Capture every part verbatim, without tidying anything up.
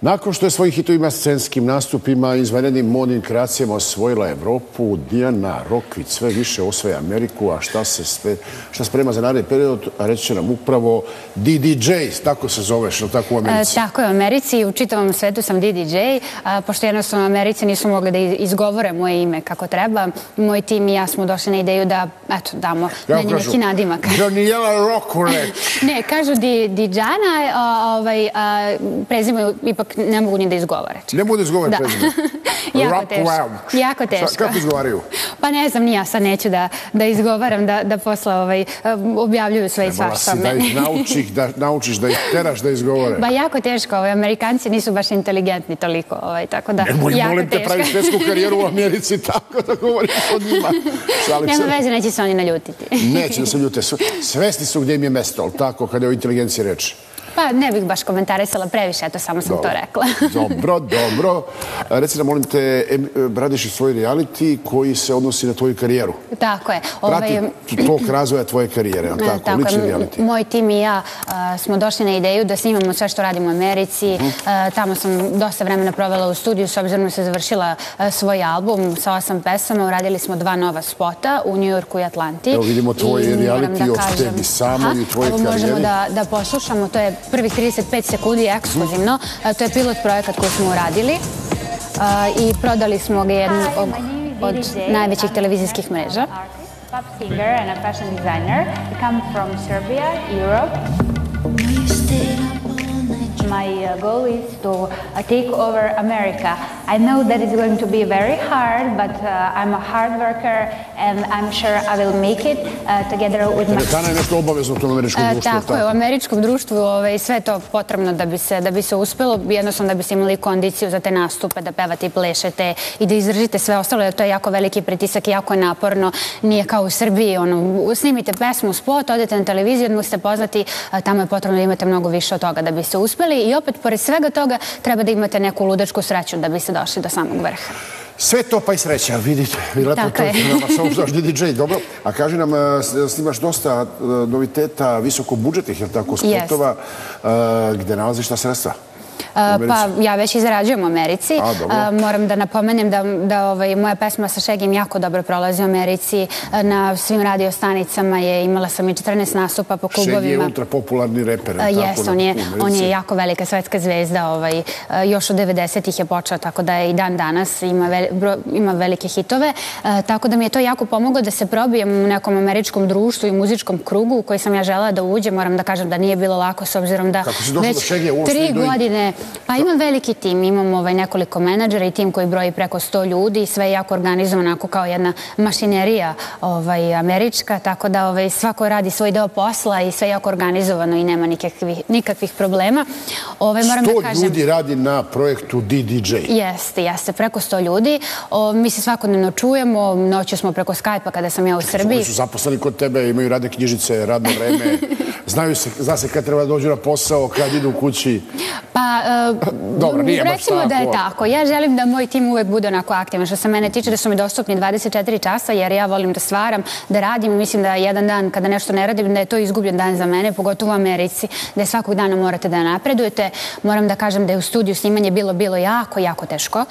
Nakon što je svojim hitovima, scenskim nastupima i izvanrednim modnim kreacijama osvojila Evropu, Dijana Rokvić sve više osvaja Ameriku, a šta se sve, šta sprema za naredni period, reći će nam upravo D D J, tako se zoveš, ili tako u Americi? E, tako je, u Americi, u čitavom svetu sam D D J, a, pošto jednostavno u Americi nisu mogli da izgovore moje ime kako treba. Moj tim i ja smo došli na ideju da, eto, damo na nje neki nadimak. Daniela Rokoreć. Ne, kažu Dijana, ovaj, prezime ipak ne mogu ni da izgovore. Ne mogu da izgovore prezime. Jako teško. Jako teško. Kako izgovaraju? Pa ne znam, ni ja sad neću da izgovaram, da posle objavljuju sve i svašta. Trebala si da ih naučiš, da ih teraš da izgovore. Ba jako teško, Amerikanci nisu baš inteligentni toliko, tako da jako teško. Nemoj, molim te, praviš svetsku karijeru u Americi tako da govoriš od njima. Nema veze, neće se oni naljutiti. Neće da se ljute. Svesni su gdje im je mesto, ali tako, kada je o inteligenciji reči. Pa ne bih baš komentarisala previše, eto samo sam to rekla. Dobro, dobro. Reci nam, molim te, radiš i svoj reality koji se odnosi na tvoju karijeru. Tako je. Prati tok razvoja tvoje karijere, tako, lični reality. Moj tim i ja smo došli na ideju da snimamo sve što radimo u Americi. Tamo sam dosta vremena provela u studiju, s obzirom da se završila svoj album sa osam pesama. Uradili smo dva nova spota u New Yorku i Atlanti. Evo vidimo tvoj reality o tebi samo i tvoje karijere. Evo možemo da poslušamo, to je prvih trideset pet sekundi ekskluzivno. To je pilot projekat koji smo uradili i prodali smo ga jednom od najvećih televizijskih mreža. Pop singer and a fashion designer. I come from Serbia, Europe. My goal is to take over America. I know that it's going to be very hard, but I'm a hard worker and I'm sure I will make it together with my... Amerikana je nešto obavezno u tom američkom društvu. Tako je, u američkom društvu sve je to potrebno da bi se uspelo, jednostavno da bi se imali kondiciju za te nastupe, da pevate i plešete i da izdržite sve ostalo, jer to je jako veliki pritisak i jako je naporno. Nije kao u Srbiji, snimite pesmu, spot, odete na televiziju, odmah ste poznati, tamo je potrebno da imate mnogo više od toga da bi se uspeli. I opet, pored svega toga, treba da imate neku ludačku sreću da bi se došli do samog vrha. Sve to pa i sreća, vidite. Tako je. Samo što D D J, dobro. A kaži nam, snimaš dosta noviteta, visokobudžetnih, je li tako, spotova, gde nalaziš ta sredstva? Pa ja već izrađujem u Americi. Moram da napomenem da moja pesma sa Šegim jako dobro prolazi u Americi. Na svim radio stanicama je, imala sam i četrnaest nastupa po klubovima. Šeg je ultra popularni reper. Jes, on je jako velika svetska zvezda. Još od devedesetih je počeo, tako da je i dan danas ima velike hitove. Tako da mi je to jako pomoglo da se probijem u nekom američkom društvu i muzičkom krugu u koji sam ja želela da uđem. Moram da kažem da nije bilo lako, s obzirom da već tri godine... Pa imam veliki tim, imam nekoliko menadžera i tim koji broji preko sto ljudi, sve je jako organizovano, onako kao jedna mašinerija američka, tako da svako radi svoj deo posla i sve je jako organizovano i nema nikakvih problema. Sto ljudi radi na projektu D D J? Jeste, jeste, preko sto ljudi. Mi se svakodnevno čujemo, noću smo preko Skype-a kada sam ja u Srbiji. Oni su zaposleni kod tebe, imaju radne knjižice, radno vreme, zna se kad treba da dođu na posao, kad idu u kući. Pa, recimo da je tako. Ja želim da moj tim uvek bude onako aktivan. Što se mene tiče, da su mi dostupni dvadeset četiri časa, jer ja volim da stvaram, da radim. Mislim da jedan dan kada nešto ne radim, da je to izgubljen dan za mene, pogotovo u Americi, da je svakog dana morate da napredujete. Moram da kažem da je u studiju snimanje bilo, bilo jako, jako teško.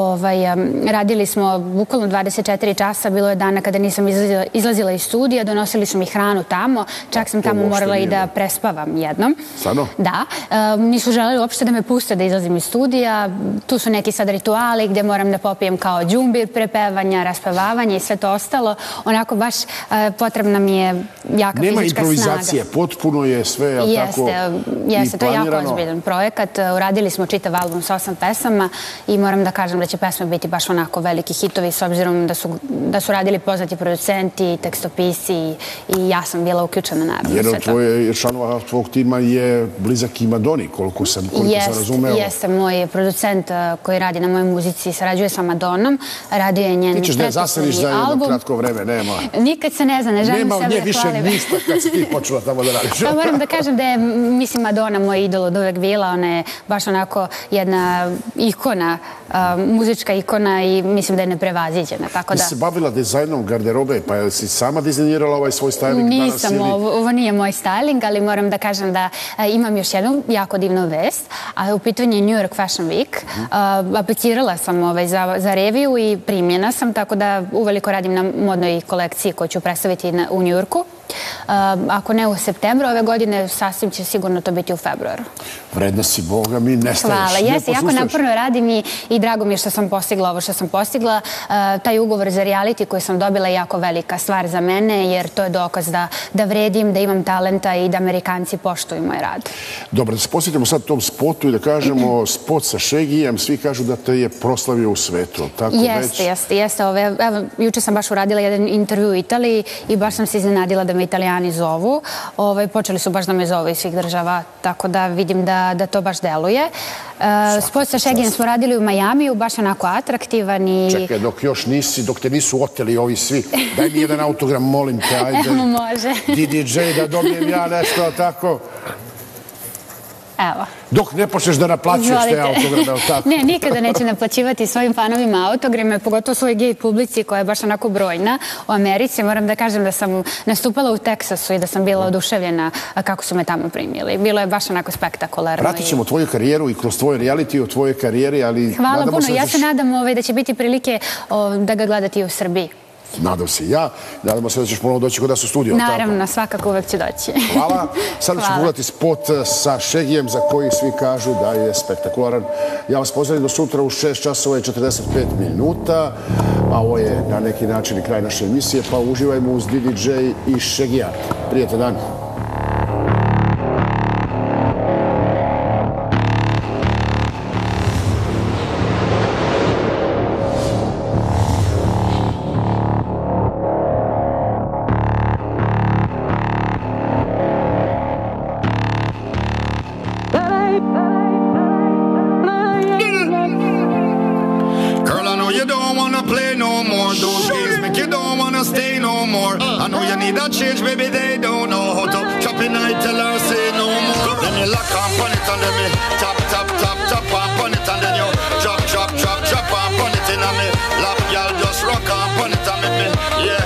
Radili smo bukvalno dvadeset četiri časa, bilo je dana kada nisam izlazila iz studija, donosili su mi hranu tamo, čak sam tamo morala i da prespavam jednom. Stvarno? Da. Nisu želeli uopšte da me puste da izlazim iz studija. Tu su neki sad rituali gde moram da popijem kao džumbir prepevanja, raspevavanja i sve to ostalo. Onako baš potrebna mi je jaka fizička snaga. Nema improvizacije, potpuno je sve tako i planirano. Jeste, to je jako ozbiljan projekat. Uradili smo čitav album sa osam pesama i moram da kažem da će pesme biti baš onako veliki hitovi, s obzirom da su radili poznati producenti, tekstopisi i ja sam bila uključena naravno sve to. Jer članova tvojeg tima je blizak i Madoni, koliko sam razumeo. Jeste, moj producent koji radi na mojoj muzici sarađuje sa Madonom, radio je njen pretposlednji album. Ti ćeš ne zaseriš za jedno kratko vreme, nema. Nikad se ne zna, ne želim sebe da hvalim. Nema više ništa kad si ti počela tamo da radiš. Pa moram da kažem da je, mislim, Madona moj idol od uvek bila, ona je baš onako jedna ikona, muzička ikona i mislim da je neprevaziđena, tako da... Ti se bavila dizajnom garderobe, pa si sama dizajnirala ovaj svoj styling danas ili... Nisam, ovo nije moj styling, ali moram da kažem da imam još jednu jako divnu vest. a u pitanju je New York Fashion Week. Aplicirala sam za reviju i primljena sam, tako da uveliko radim na modnoj kolekciji koju ću predstaviti u New Yorku. Ako ne u septembru ove godine, sasvim će sigurno to biti u februaru. Vredna si Boga, mi nestaješ. Hvala, jeste, jako naporno radim i drago mi je što sam postigla ovo što sam postigla. Taj ugovor za reality koji sam dobila je jako velika stvar za mene, jer to je dokaz da vredim, da imam talenta i da Amerikanci poštuju moj rad. Dobro, da se posjetimo sad tom spotu i da kažemo spot sa Šegijem, svi kažu da te je proslavio u svetu. Jeste, jeste, jeste. Evo, juče sam baš uradila jedan intervju u Italiji i baš sam se iznenadila da me Italijani zovu. Počeli su baš da me zovu iz svih država, tako da vidim da to baš deluje. Spot sa Šegijem smo radili u Majamiju, baš onako atraktivan i... Čekaj, dok još nisi, dok te nisu oteli ovi svi, daj mi jedan autogram, molim te, ajde. Evo, može. D J da dobijem ja nešto, tako... Evo. Dok ne počneš da naplaćuješ te autograme, tako? Ne, nikada neću naplaćivati svojim fanovima autograme, pogotovo svoj gej publici koja je baš onako brojna u Americi. Moram da kažem da sam nastupala u Teksasu i da sam bila oduševljena kako su me tamo primili. Bilo je baš onako spektakularno. Pratit ćemo tvoju karijeru i kroz tvoj reality o tvojoj karijeri, ali... Hvala puno, ja se nadam da će biti prilike da ga gledati i u Srbiji. Nadam se i ja. Nadamo se da ćeš ponovno doći kod nas u studiju. Naravno, svakako uvek ću doći. Hvala. Sada ću pogledati spot sa Šegijem za koji svi kažu da je spektakularan. Ja vas pozdravim do sutra u šest časova i četrdeset pet minuta. A ovo je na neki način i kraj naše emisije, pa uživajmo uz D J i Šegija. Prijatan dan. Change, baby, they don't know how to chop in. I tell her, say no more. Then you lock up on it and then me tap, tap, tap, tap up on it and then you drop, drop, drop, drop up on it and me lap, y'all just rock up on it and me, yeah.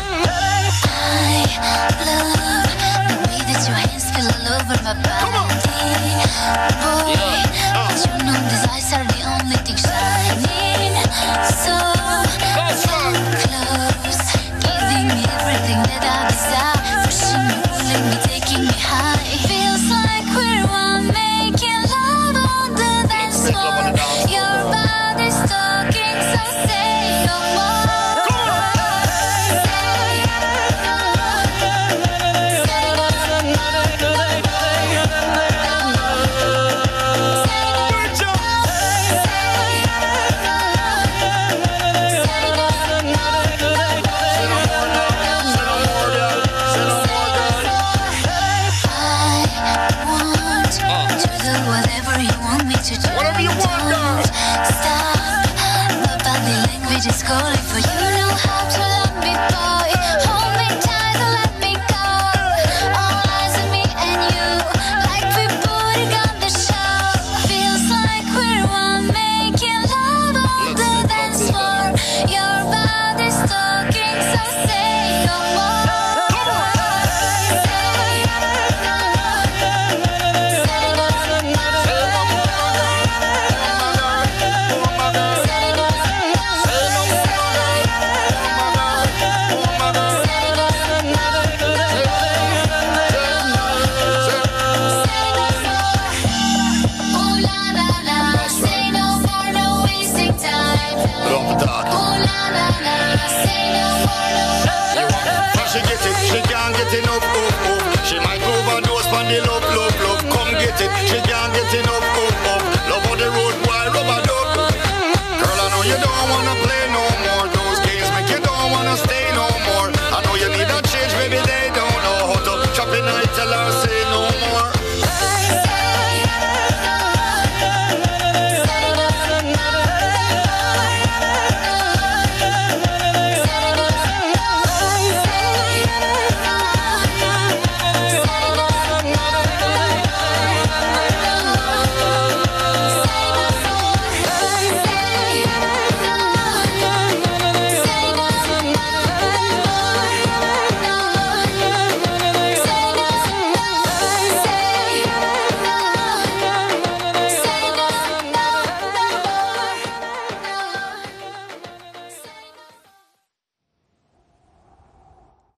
I love the way that your hands feel all over my body, boy. But you know these eyes are the only thing shining so close, giving me everything that I desire, pushing me, pulling me, taking me high. Feels like we're one, making love on the dance floor. Your body's talking, so say no more. Say no more. Say no just calling for you. Know how to love me, boy. Hold me tight and let me go. All eyes on me and you, like we putting on the show. Feels like we're one, making love on the dance floor. Your body's talking, so say no more. She can't get enough, oh, oh. She might overdose on the love.